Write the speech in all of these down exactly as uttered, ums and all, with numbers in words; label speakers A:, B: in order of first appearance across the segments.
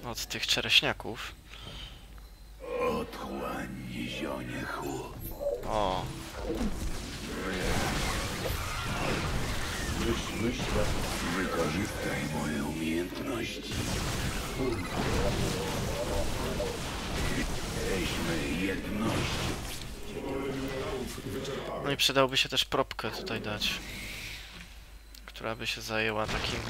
A: od tych czereśniaków.
B: Otchłań, zionie chłop.
A: O,
B: Myśl, myśl, wykorzystaj moje umiejętności. Jesteśmy jednością.
A: no i przydałoby się też propkę tutaj dać, która by się zajęła takim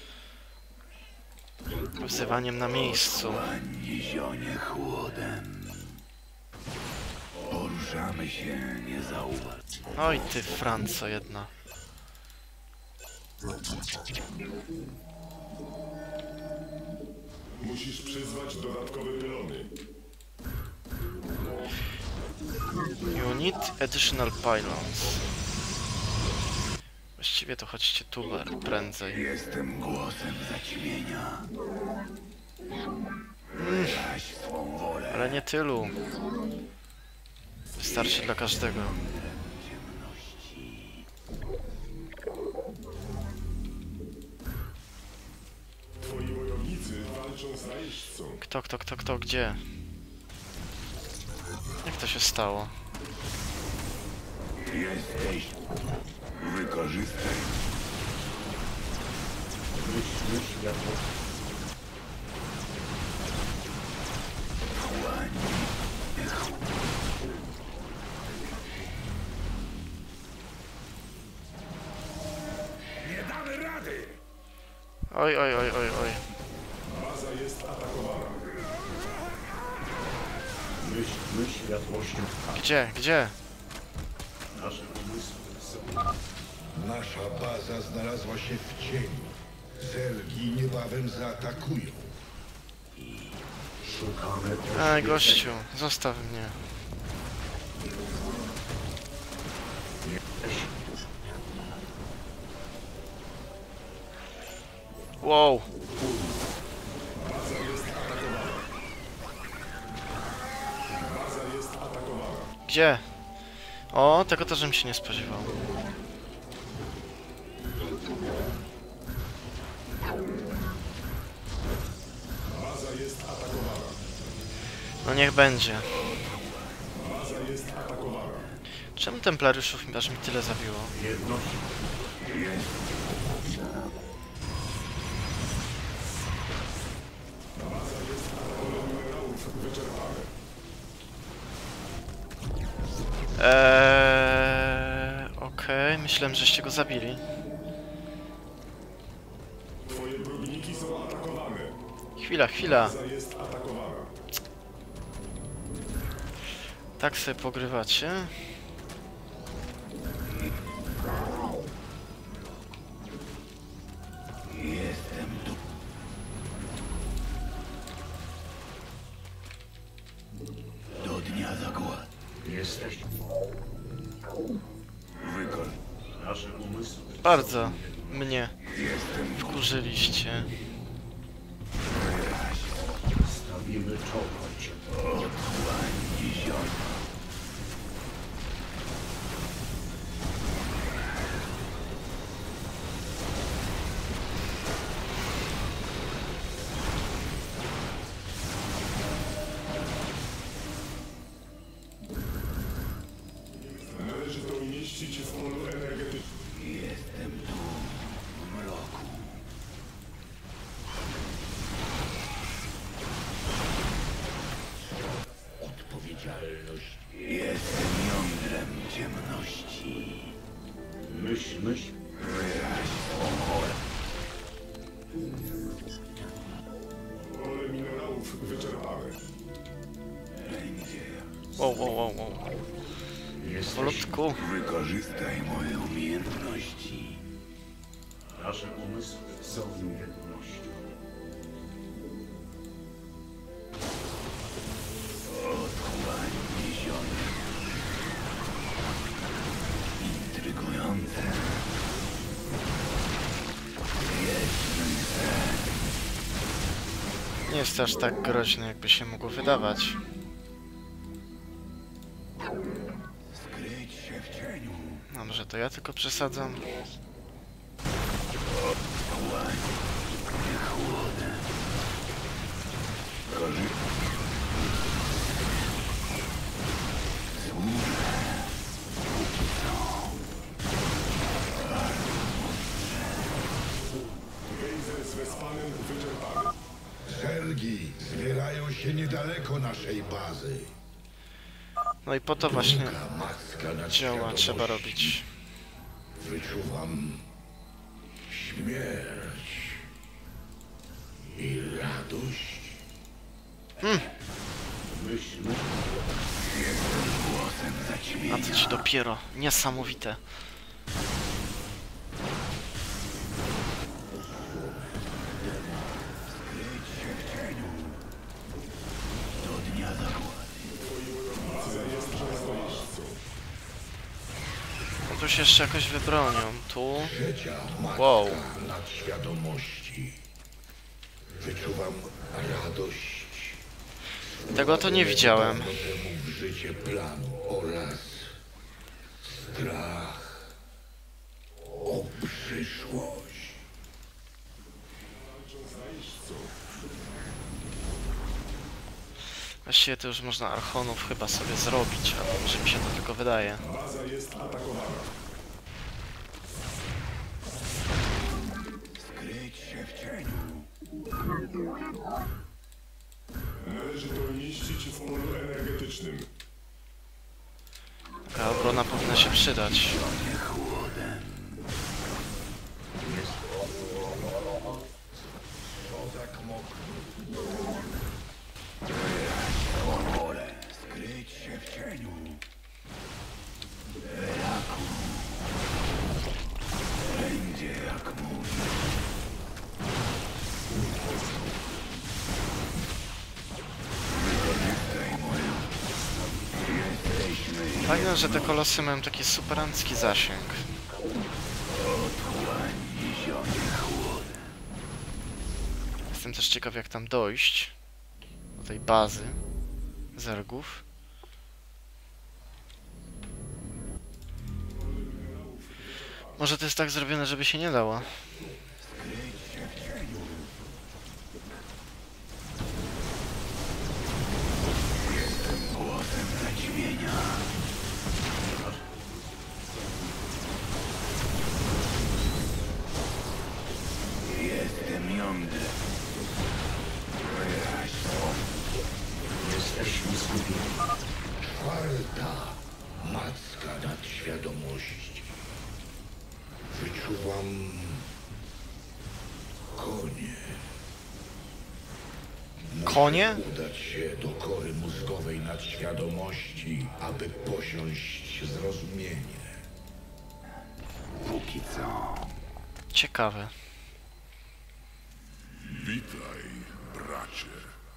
A: wzywaniem na miejscu.
B: Otchłań, zionie chłodem. Poruszamy się, nie zauważ.
A: Oj ty Franco jedna.
C: Musisz przyzwać dodatkowe pylony.
A: You need additional pylons. Właściwie to chodźcie tu prędzej.
B: Jestem głosem zaćmienia. Wyraź swą wolę.
A: Ale nie tylu. Wystarczy dla każdego.
B: Ciemności.
C: Twoi wojownicy walczą z najeźdźcą.
A: Kto, kto, kto, kto, gdzie? Jak to się stało?
B: Jesteś. Wykorzystaj.
D: Myśl, myśl, jak
B: Otchłań. Nie damy rady!
A: Oj, oj, oj, oj, oj.
C: Baza jest atakowana.
D: myśl, myśl światłością.
A: Gdzie, gdzie?
D: Nasze umysły są...
E: Nasza baza znalazła się w cieniu. Zergi niebawem zaatakują.
D: Szukamy
A: Ej, gościu, zostaw mnie. Wow.
C: Baza jest atakowana. Baza jest atakowana.
A: Gdzie? O, tego też bym się nie spodziewał.
C: Baza jest atakowana.
A: No niech będzie.
C: Baza jest atakowana.
A: Czemu templariuszów aż mi tyle zabiło?
D: jedność.
C: Baza jest atakowana. Minerałów wyczerpane.
A: Eee, okej, myślałem, żeście go zabili.
C: Twoje próbniki są atakowane.
A: Chwila, chwila.
C: Baza jest atakowana.
A: Tak sobie pogrywacie.
B: Jestem tu. Do dnia zagład.
D: Jesteś.
B: Wykor...
D: Nasze umysły
A: Bardzo mnie
B: Jestem tu.
A: wkurzyliście.
B: Wyraź.
D: stawimy czołgać.
B: Otchłań, zionie.
C: Należy to umieścić w polu energetycznym.
B: Jestem tu. W mroku.
E: Odpowiedzialność.
B: Jestem jądrem ciemności.
D: Myśl, myśl.
B: Wyraź swą wolę.
C: Pole minerałów wyczerpane.
B: Będzie.
A: Wow, wow, wow, wow.
D: Jesteś.
A: Powolutku.
B: Wykorzystaj moje umiejętności.
D: Nasze umysły są jednością.
B: Otchłań, zionie. Intrygujące. Jednym sen.
A: Nie jest aż tak groźny, jakby się mogło wydawać.
B: Skryć się w cieniu.
A: No może to ja tylko przesadzam.
B: Otchłań, nie chłodem.
C: Gejzer z Wespanem wyczerpany.
E: Zergi zbierają się niedaleko naszej bazy.
A: No i po to właśnie
E: Druga macka nad
A: działa trzeba
E: świadomości.
A: robić.
E: Wyczuwam śmierć i radość.
D: Myślmy,
B: Głosem
A: A
B: zaćmienia.
A: to ci dopiero. Niesamowite.
B: Skryć się w cieniu. Do dnia zagłady.
A: No tu się jeszcze jakoś wybronią. Tu.
E: Trzecia matka
A: Wow.
E: nad świadomości. Wyczuwam radość.
A: Tego to nie widziałem.
E: Dawno temu w życie planu oraz strach o przyszłość.
A: Właściwie to już można archonów chyba sobie zrobić, ale może mi się to tylko wydaje.
C: Baza jest atakowana.
B: Skryć się w cieniu.
C: Należy to umieścić w polu energetycznym.
A: Taka obrona powinna się przydać.
E: Kozak mokry.
B: Wolę. Skryć się w cieniu. Raku. Będzie jak mój. Wykorzystaj moją. Jesteśmy
A: Fajne, że te kolosy mają taki superancki zasięg.
B: otchłań niesiony chłodem.
A: Jestem też ciekaw, jak tam dojść do tej bazy zergów. Może to jest tak zrobione, żeby się nie dało.
B: Skryć się w cieniu. Jestem głosem zaćmienia. Jestem jądrem.
D: jesteśmy zgubieni.
E: Czwarta macka nad świadomości. Wyczuwam konie. Muszę
A: Konie?
E: udać się do kory mózgowej nadświadomości, aby posiąść zrozumienie.
B: Póki co.
A: Ciekawe.
F: Witaj, bracie.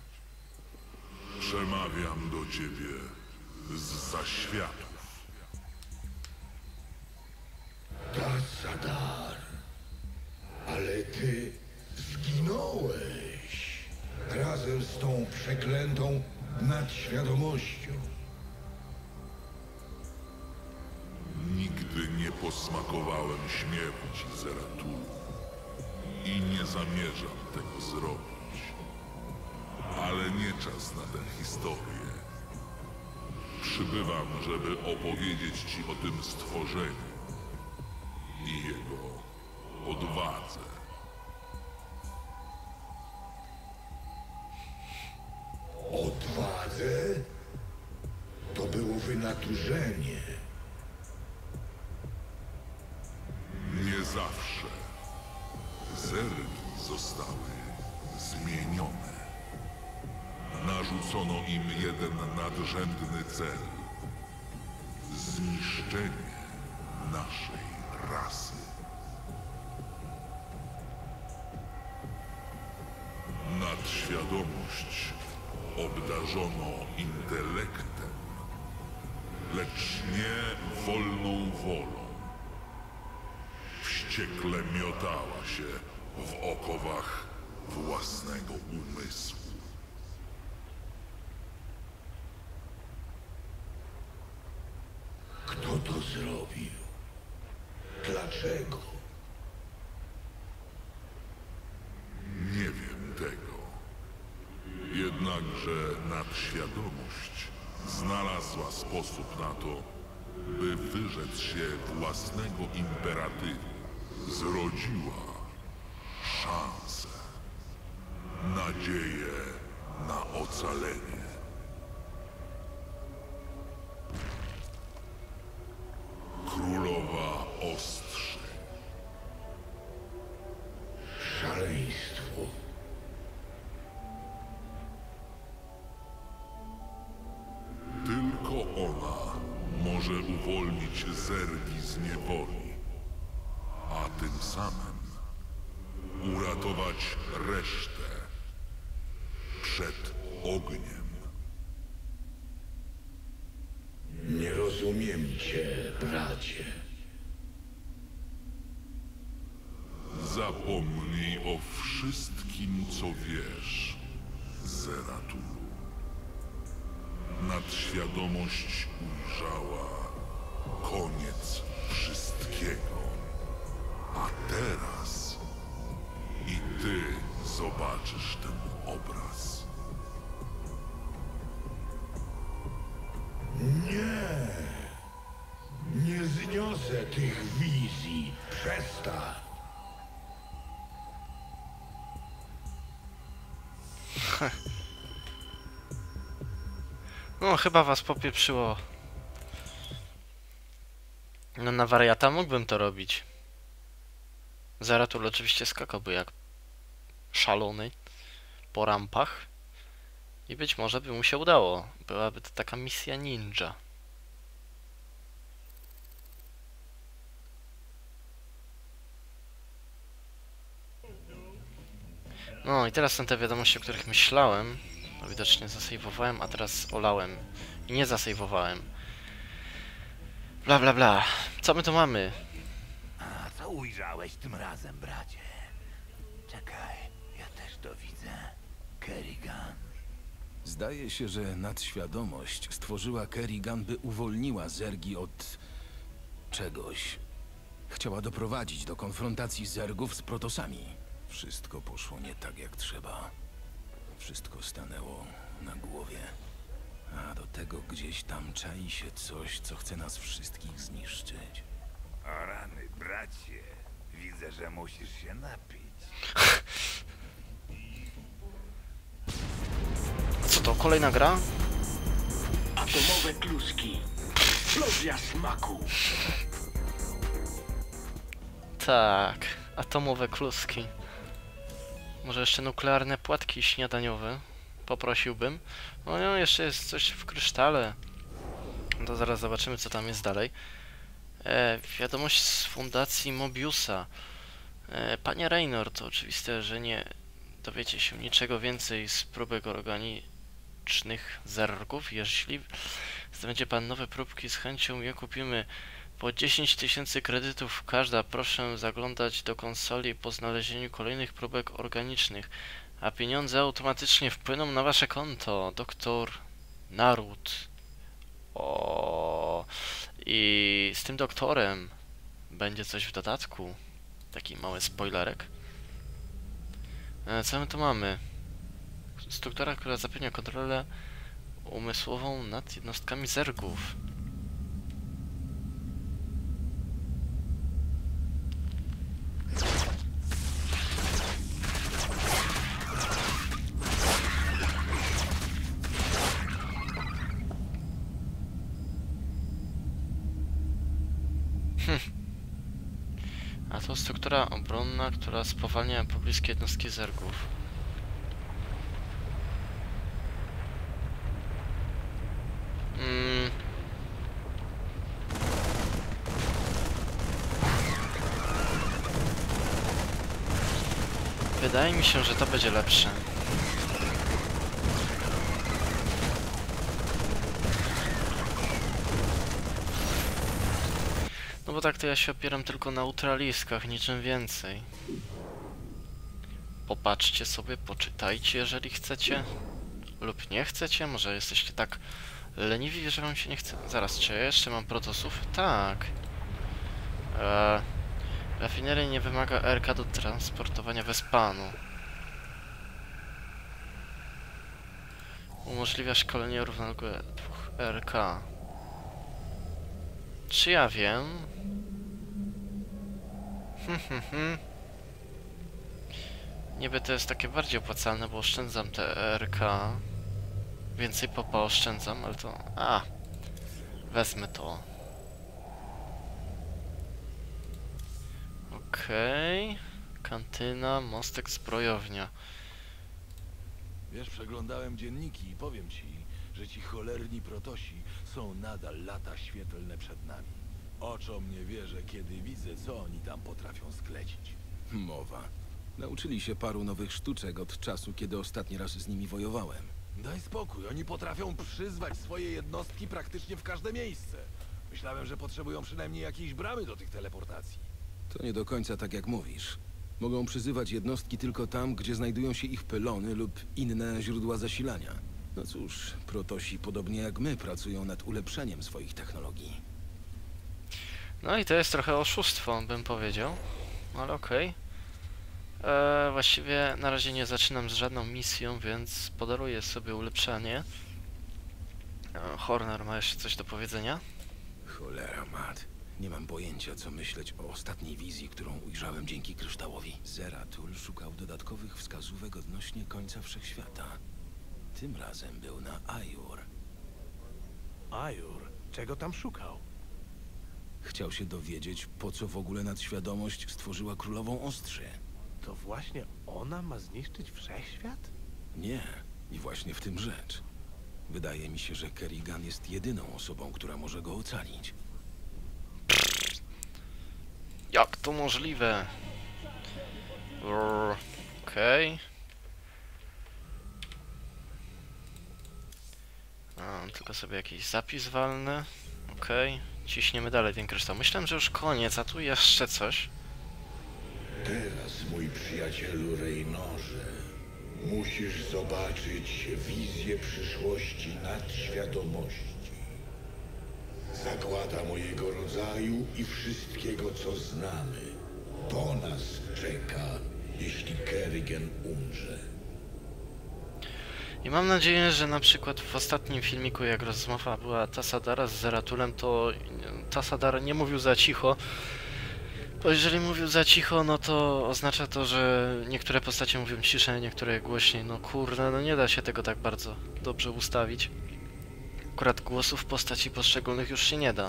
F: Przemawiam do ciebie z zaświatów.
E: Tassadar, ale ty zginąłeś razem z tą przeklętą nadświadomością.
F: Nigdy nie posmakowałem śmierci, Zeratul. I nie zamierzam tego zrobić. Ale nie czas na tę historię. Przybywam, żeby opowiedzieć ci o tym stworzeniu i jego odwadze.
E: Odwadze? To było wynaturzenie.
F: Nie zawsze zergi zostały zmienione. Narzucono im jeden nadrzędny cel. Zniszczenie naszej rasy. Nadświadomość obdarzono intelektem, lecz nie wolną wolą. Wściekle miotała się w okowach własnego umysłu.
E: Kto to zrobił? Dlaczego?
F: Nie wiem tego. Jednak Nadświadomość znalazła sposób na to, by wyrzec się własnego imperatywu. Zrodziła szansę, nadzieję na ocalenie. Królowa Ostrzy.
E: Szaleństwo.
F: Tylko ona może uwolnić zergi z niewoli, a tym samym uratować resztę przed ogniem.
E: Nie rozumiem cię, bracie.
F: Zapomnij o wszystkim, co wiesz, Zeratul. Nadświadomość ujrzała koniec wszystkiego. A teraz i ty zobaczysz ten obraz.
E: Nie. Nie zniosę tych wizji. Przestań.
A: No, chyba was popieprzyło. No, na wariata mógłbym to robić. Zeratul oczywiście skakałby jak szalony po rampach. I być może by mu się udało. Byłaby to taka misja ninja. No i teraz są te wiadomości, o których myślałem. No, widocznie zasejwowałem, a teraz olałem. I nie zasejwowałem. Bla bla bla. Co my tu mamy?
B: A co ujrzałeś tym razem, bracie? Czekaj, ja też to widzę. Kerrigan.
G: Zdaje się, że nadświadomość stworzyła Kerrigan, by uwolniła zergi od... czegoś. Chciała doprowadzić do konfrontacji zergów z protosami. Wszystko poszło nie tak, jak trzeba. Wszystko stanęło na głowie. A do tego gdzieś tam czai się coś, co chce nas wszystkich zniszczyć.
B: O rany, bracie. Widzę, że musisz się napić.
A: Co to, kolejna gra?
D: Atomowe kluski. Eksplozja smaku.
A: Tak, atomowe kluski. Może jeszcze nuklearne płatki śniadaniowe. Poprosiłbym. No, no jeszcze jest coś w krysztale. No to zaraz zobaczymy, co tam jest dalej. E, wiadomość z fundacji Mobiusa. E, Panie Raynor, to oczywiste, że nie dowiecie się niczego więcej z próbek organicznych zergów. Jeśli zdobędzie pan nowe próbki, z chęcią je kupimy. Po dziesięć tysięcy kredytów każda. Proszę zaglądać do konsoli po znalezieniu kolejnych próbek organicznych, a pieniądze automatycznie wpłyną na wasze konto. Doktor Naruto. O, i z tym doktorem będzie coś w dodatku. Taki mały spoilerek. E, co my tu mamy? Struktura, która zapewnia kontrolę umysłową nad jednostkami zergów. Hm. A to struktura obronna, która spowalnia pobliskie jednostki zergów. Mm. Wydaje mi się, że to będzie lepsze. No bo tak to ja się opieram tylko na ultraliskach, niczym więcej. Popatrzcie sobie, poczytajcie, jeżeli chcecie. Lub nie chcecie, może jesteście tak leniwi, że wam się nie chce. Zaraz, czy ja jeszcze mam protosów? Tak. Eee, rafineria nie wymaga R K do transportowania Wespanu. Umożliwia szkolenie równoległe dwóch R K. Czy ja wiem? Hmm, hmm, hmm. Niby to jest takie bardziej opłacalne, bo oszczędzam te R K. Więcej popa oszczędzam, ale to... A! Wezmę to. Okej. Okay. Kantyna, mostek, zbrojownia.
G: Wiesz, przeglądałem dzienniki i powiem ci, że ci cholerni protosi są nadal lata świetlne przed nami. Oczom nie wierzę, kiedy widzę, co oni tam potrafią sklecić. Mowa. Nauczyli się paru nowych sztuczek od czasu, kiedy ostatni raz z nimi wojowałem. Daj spokój, oni potrafią przyzwać swoje jednostki praktycznie w każde miejsce. Myślałem, że potrzebują przynajmniej jakiejś bramy do tych teleportacji. To nie do końca tak, jak mówisz. Mogą przyzywać jednostki tylko tam, gdzie znajdują się ich pylony lub inne źródła zasilania. No cóż, protosi, podobnie jak my, pracują nad ulepszeniem swoich technologii.
A: No i to jest trochę oszustwo, bym powiedział. Ale okej. Okay. Właściwie na razie nie zaczynam z żadną misją, więc podaruję sobie ulepszenie. E, Horner ma jeszcze coś do powiedzenia?
G: Cholera mat. Nie mam pojęcia, co myśleć o ostatniej wizji, którą ujrzałem dzięki kryształowi. Zeratul szukał dodatkowych wskazówek odnośnie końca wszechświata. Tym razem był na Ajur.
H: Ajur? Czego tam szukał?
G: Chciał się dowiedzieć, po co w ogóle nadświadomość stworzyła królową ostrzy.
H: To właśnie ona ma zniszczyć wszechświat?
G: Nie, i właśnie w tym rzecz. Wydaje mi się, że Kerrigan jest jedyną osobą, która może go ocalić.
A: Jak to możliwe? Okej. Okay. Tylko sobie jakiś zapis walny. Okej. Okay. Ciśniemy dalej ten kryształ. Myślałem, że już koniec, a tu jeszcze coś.
E: Teraz, mój przyjacielu Reynorze, musisz zobaczyć wizję przyszłości nadświadomości. Zagłada mojego rodzaju i wszystkiego, co znamy. To nas czeka, jeśli Kerrigan umrze.
A: I mam nadzieję, że na przykład w ostatnim filmiku, jak rozmowa była Tassadara z Zeratulem, to Tassadar nie mówił za cicho. Bo jeżeli mówił za cicho, no to oznacza to, że niektóre postacie mówią ciszej, niektóre głośniej. No kurde, no nie da się tego tak bardzo dobrze ustawić. Akurat głosów postaci poszczególnych już się nie da.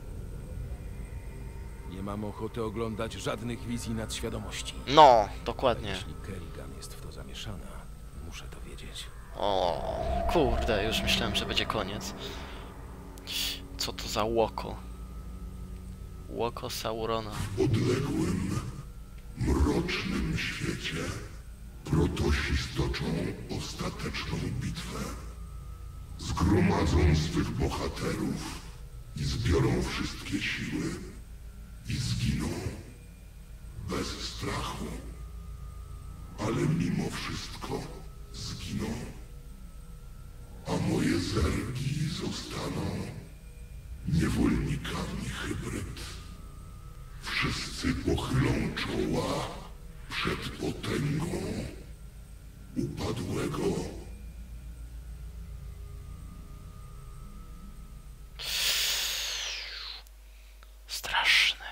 G: Nie mam ochoty oglądać żadnych wizji nadświadomości.
A: No, dokładnie.
G: Jeśli Kerrigan jest w to zamieszana, muszę to wiedzieć.
A: O, kurde, już myślałem, że będzie koniec. Co to za łoko? Łoko Saurona.
F: W odległym, mrocznym świecie protosi stoczą ostateczną bitwę. Zgromadzą swych bohaterów i zbiorą wszystkie siły i zginą bez strachu. Ale mimo wszystko zginą, a moje zergi zostaną niewolnikami hybryd. Wszyscy pochylą czoła przed potęgą upadłego.
A: Straszne.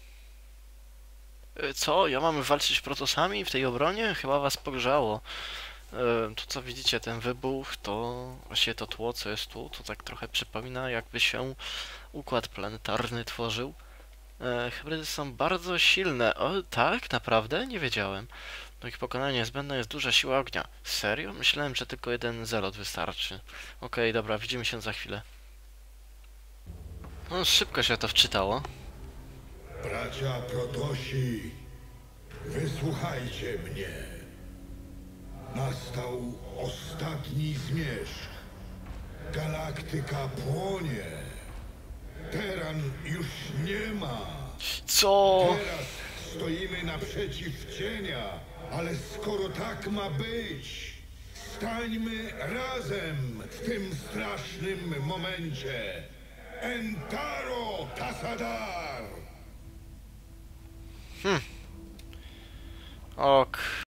A: Co? Ja mamy walczyć protosami w tej obronie? Chyba was pogrzało. Tu co widzicie, ten wybuch, to właściwie to tło, co jest tu, to tak trochę przypomina, jakby się układ planetarny tworzył. E, hybrydy są bardzo silne. O, tak? Naprawdę? Nie wiedziałem. Do ich pokonania niezbędna jest duża siła ognia. Serio? Myślałem, że tylko jeden zelot wystarczy. Okej, okay, dobra, widzimy się za chwilę. No, szybko się to wczytało.
E: Bracia Protosi, wysłuchajcie mnie. Nastał ostatni zmierzch. Galaktyka płonie. Teran już nie ma.
A: Co?
E: Teraz stoimy naprzeciw cienia, ale skoro tak ma być, stańmy razem w tym strasznym momencie. Entaro Tassadar!
A: Hmm. Ok.